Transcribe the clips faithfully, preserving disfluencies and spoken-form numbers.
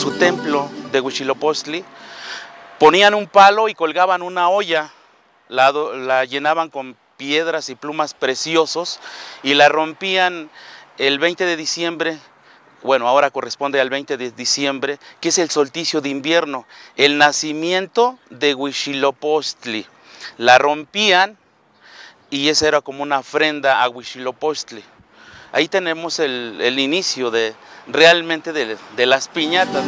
su templo de Huitzilopochtli, ponían un palo y colgaban una olla, la, la llenaban con piedras y plumas preciosos y la rompían el veinte de diciembre, bueno, ahora corresponde al veinte de diciembre, que es el solsticio de invierno, el nacimiento de Huitzilopochtli. La rompían y esa era como una ofrenda a Huitzilopochtli. Ahí tenemos el, el inicio de, realmente de, de las piñatas.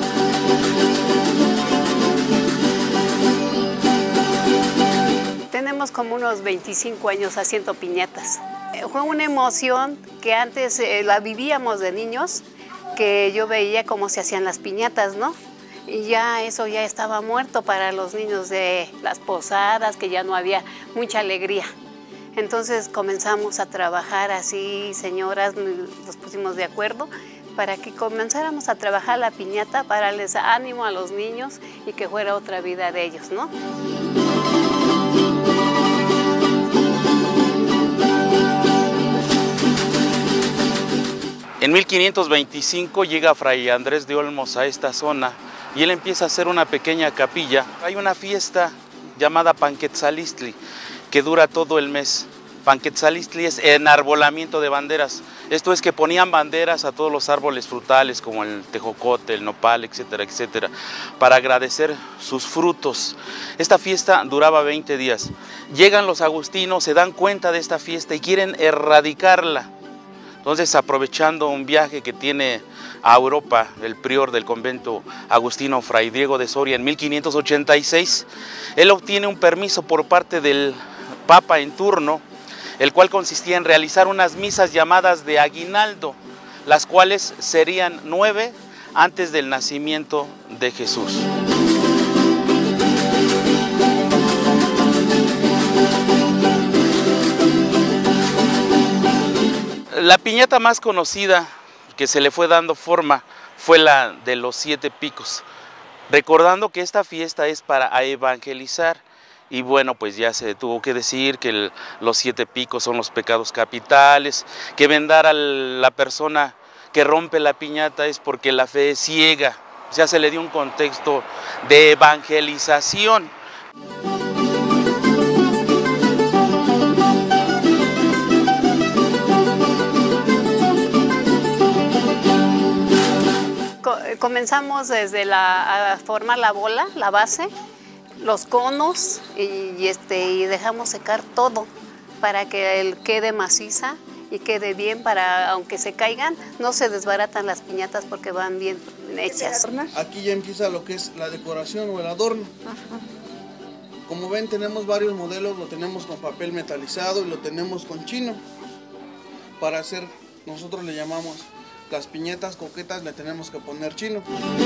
Tenemos como unos veinticinco años haciendo piñatas. Fue una emoción que antes eh, la vivíamos de niños, que yo veía cómo se hacían las piñatas, ¿no? Y ya eso ya estaba muerto para los niños de las posadas, que ya no había mucha alegría. Entonces comenzamos a trabajar así, señoras, nos pusimos de acuerdo para que comenzáramos a trabajar la piñata para darles ánimo a los niños y que fuera otra vida de ellos, ¿no? En mil quinientos veinticinco llega Fray Andrés de Olmos a esta zona y él empieza a hacer una pequeña capilla. Hay una fiesta llamada Panquetzalistli que dura todo el mes. Panquetzalistli es enarbolamiento de banderas. Esto es que ponían banderas a todos los árboles frutales como el tejocote, el nopal, etcétera, etcétera, para agradecer sus frutos. Esta fiesta duraba veinte días. Llegan los agustinos, se dan cuenta de esta fiesta y quieren erradicarla. Entonces, aprovechando un viaje que tiene a Europa el prior del convento agustino Fray Diego de Soria en mil quinientos ochenta y seis, él obtiene un permiso por parte del Papa en turno, el cual consistía en realizar unas misas llamadas de aguinaldo, las cuales serían nueve antes del nacimiento de Jesús. La piñata más conocida que se le fue dando forma fue la de los siete picos, recordando que esta fiesta es para evangelizar. Y bueno, pues ya se tuvo que decir que el, los siete picos son los pecados capitales, que vendar a la persona que rompe la piñata es porque la fe es ciega. Ya se le dio un contexto de evangelización. Comenzamos desde la, a formar la bola, la base, los conos y, y, este, y dejamos secar todo para que el quede maciza y quede bien, para aunque se caigan no se desbaratan las piñatas porque van bien hechas. Aquí ya empieza lo que es la decoración o el adorno. Ajá. Como ven, tenemos varios modelos, lo tenemos con papel metalizado y lo tenemos con chino. Para hacer, nosotros le llamamos las piñatas coquetas, le tenemos que poner chino.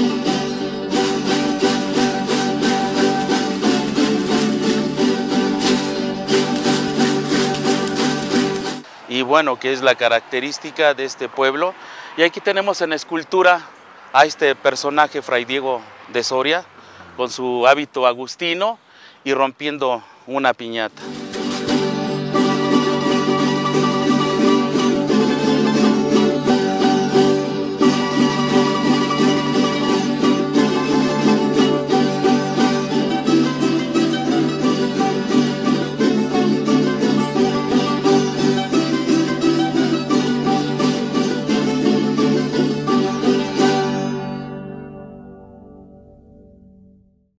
Y bueno, que es la característica de este pueblo. Y aquí tenemos en escultura a este personaje, Fray Diego de Soria, con su hábito agustino y rompiendo una piñata.